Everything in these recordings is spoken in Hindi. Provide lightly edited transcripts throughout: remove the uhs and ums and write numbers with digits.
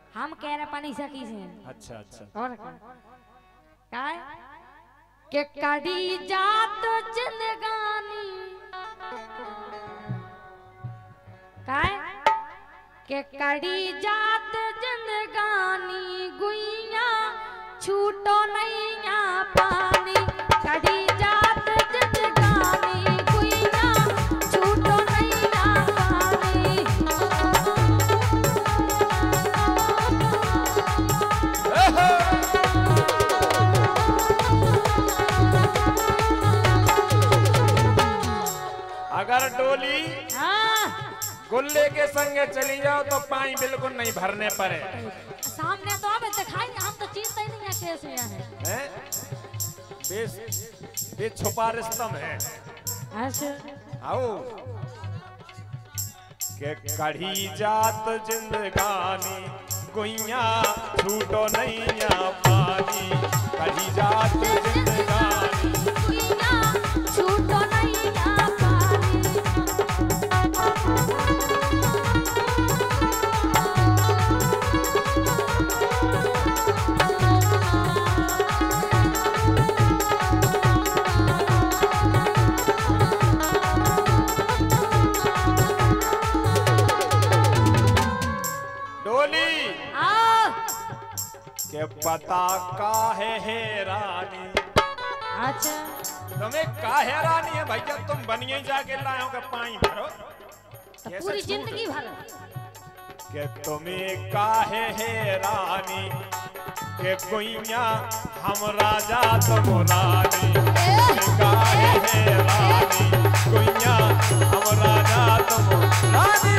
हम कह रहे पानी सकी से। अच्छा अच्छा। और क्या है के कड़ी जात जिंदगानी क्या है के कड़ी जात जिंदगानी गुइया छूटो नैया पानी कड़ी जात जिंदगानी गुइया छूटो नैया पानी। अगर डोली हाँ गुल्ले के संगे चली जाओ तो पानी बिल्कुल नहीं भरने पड़े। सामने तो हमें दिखाई हम तो चीज़ ही नहीं है कैसे है बेस छुपा रिश्तम है। अच्छा आओ के कढ़ी जात जिंदगानी गुइया छूटो नैया पानी कढ़ी जात जिंदगानी गुइया छूटो नैया पानी। के पता काहे है रानी। अच्छा तुम्हें काहे रानी है भैया तुम बनिए जाके लाए हो के पानी भरो तो पूरी जिंदगी भर के तुम्हें काहे है रानी के गुइया हम राजा तुम रानी काहे है रानी गुइया हम राजा तुम रानी।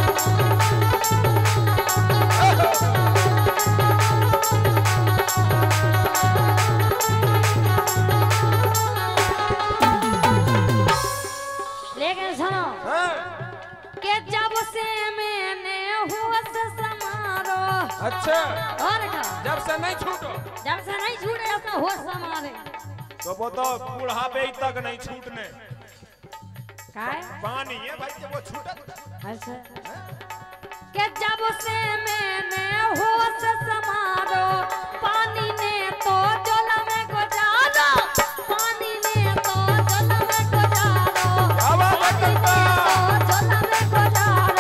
लेकिन सुनो के जब से मैंने होश समारो। अच्छा और क्या जब से नहीं छूटो जब से नहीं छूटे अपना होश समारे तो वो तो बुढ़ापे तक नहीं छूटने क्या है पानी है भाई जब वो छूटा। अच्छा के जब से मैंने होश समारो पानी ने तो जल में गुजारो पानी ने तो जल में गुजारो पानी ने तो जल में गुजारो।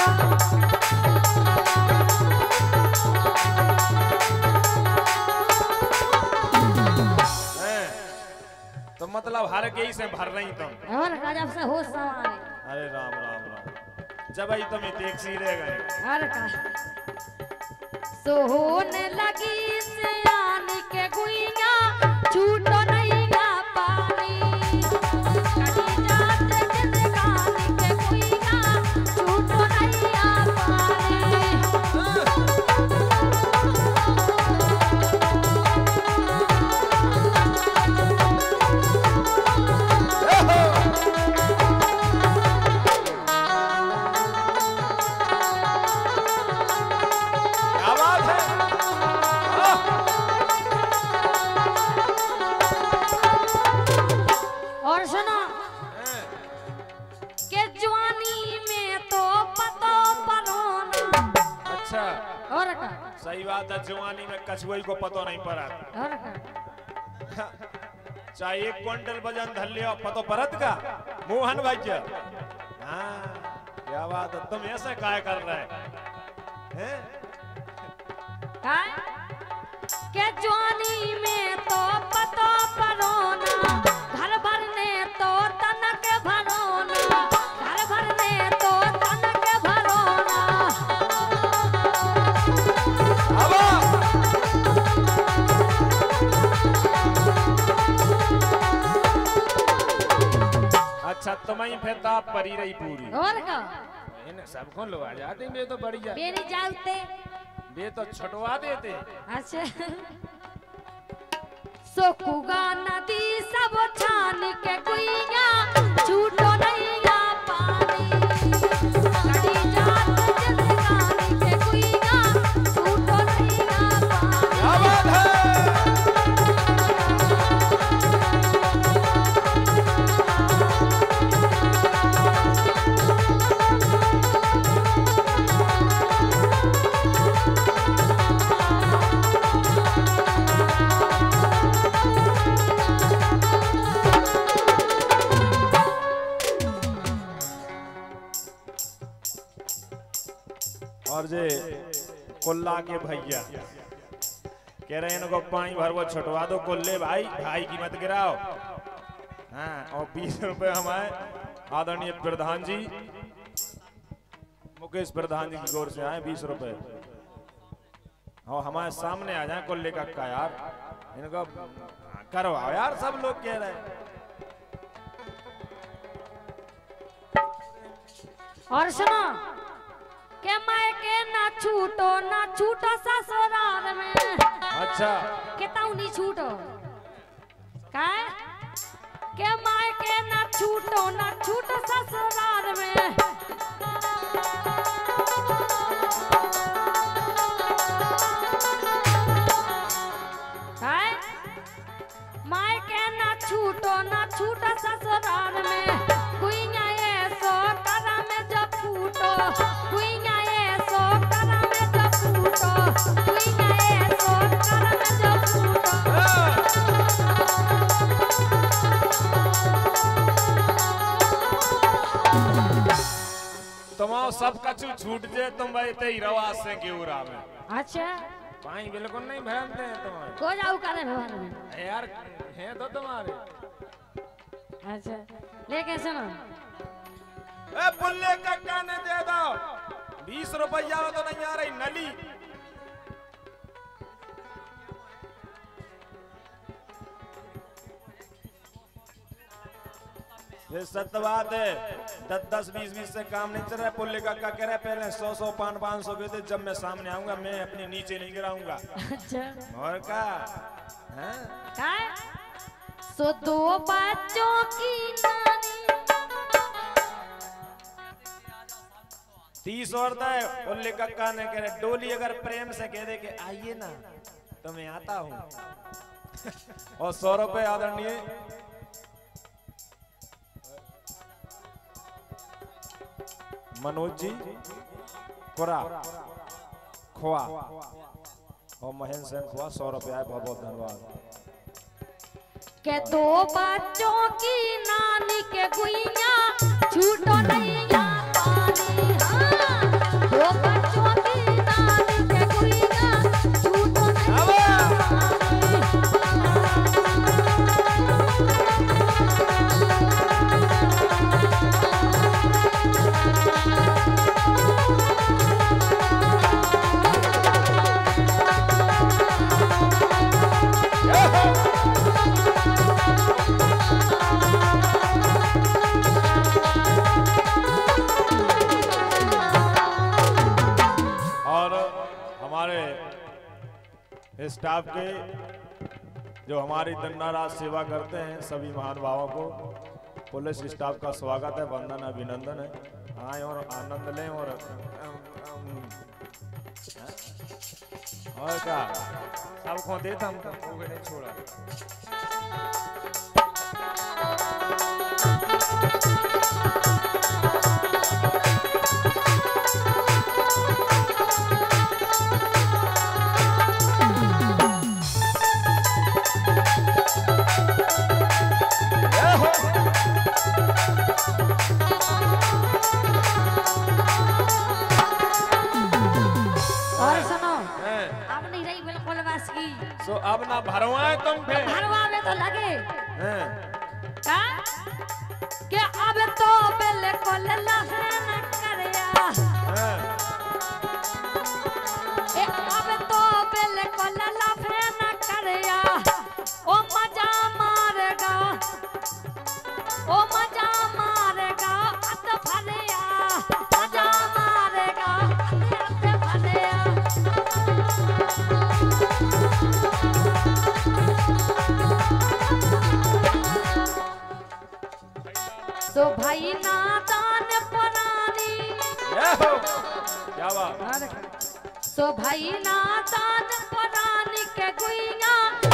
तो मतलब हर के ही से भर रही तुम। और जब से होश समारे अरे राम राम राम जब आई तुम्हें टैक्सी रह गए। और का सोने लगी से आने के गुइया छूटो नैया पानी कड़ी जात जिंदगानी के गुइया छूटो नैया पानी। क्या बात है और सुनो के जवानी में तो पतो परोना। अच्छा और का सही बात है जवानी में कछुई को पतो नहीं पड़ा और का चाहे 1 क्विंटल वजन धर लियो पतो परत का मोहन भाई। हाँ क्या बात है तुम ऐसे काय कर रहे हैं काय के जवानी में तो पतो परोना घर भरने तो तनक भरोना घर भरने तो तनक भरोना। अच्छा तुम्हें फिर तो आप परी रही पूरी। और का इन सबको लो आ जाते बे तो बढ़िया मेरी जालते बे तो छटवा देते। अच्छा सोकुगा नदी सब छान के गुइया छूटो नैया पानी कड़ी जात जिंदगानी के गुइया छूटो नैया पानी। क्या बात है कुल्ला के भैया कह रहे हैं इनको पानी भर वो छुटवा दो कुल्ले भाई, भाई की मत गिराओ। हाँ, और 20 रुपए हमारे आदरणीय प्रधान जी मुकेश प्रधान जी की ओर से आए 20 रुपए। और हमारे सामने आ जाए कुल्ले का यार, इनको करवाओ यार, सब लोग कह रहे हैं। और सुनो के मैं के ना छूटो ससुराल में। अच्छा केताऊ नहीं छूटो काय के मैं के ना छूटो ससुराल में। काय मैं के ना छूटो ससुराल में। गुइया ऐसो करा में जब फूटो, गुइया ऐसो करा में जब फूटो, गुइया ऐसो करा में जब फूटो। तुम्हारा सब कछु छूट जाए तुम भाई ते ही रवा से गेउरा में। अच्छा पानी बिल्कुल नहीं भरते हैं तुम्हारे। को जाऊ करे भवन में यार हैं तो तुम्हारे। अच्छा लेके सुनो ए बुल्ले कक्का ने दे दो 20 रुपया तो नहीं आ रही नली। ये सत्य बात है, 10-10 20-20 से काम नहीं चल रहा है। पुल्ले कक्का कह रहे पहले 100-100 500 के थे, जब मैं सामने आऊंगा मैं अपनी नीचे नहीं गिराऊंगा। अच्छा और का हैं? काय सो दो बच्चों की नानी 30 और दे। पुल्ले कक्का ने कह रहे डोली अगर प्रेम से कह दे के आइए ना तो मैं आता हूँ। और 100 रुपए आदरणीय मनोज जी खुरा खोआ और महेंद्र सेन खोआ 100 रुपया, बहुत बहुत धन्यवाद। के दो बच्चों की नानी के गुइया छूटो नहीं या पानी। हाँ दो बच्चों की नानी के गुइया छूटो नहीं या स्टाफ के जो हमारी दिन रात सेवा करते हैं सभी महानुभावों को पुलिस स्टाफ का स्वागत है, वंदन अभिनंदन है। आए और आनंद लें और क्या सबको देता हम तो नहीं छोड़ा। तो अब ना भरवाए तुम पे भरवावे तो लगे हैं का के अब तो बिल्कुल लहन करया ए अब तो बिल्कुल लहन करया ओ मजा मारेगा अत भरया मजा मारेगा अत भरया। तो भाई नादान पुरानी क्या बात। तो भाई नादान पुरानी के गुइया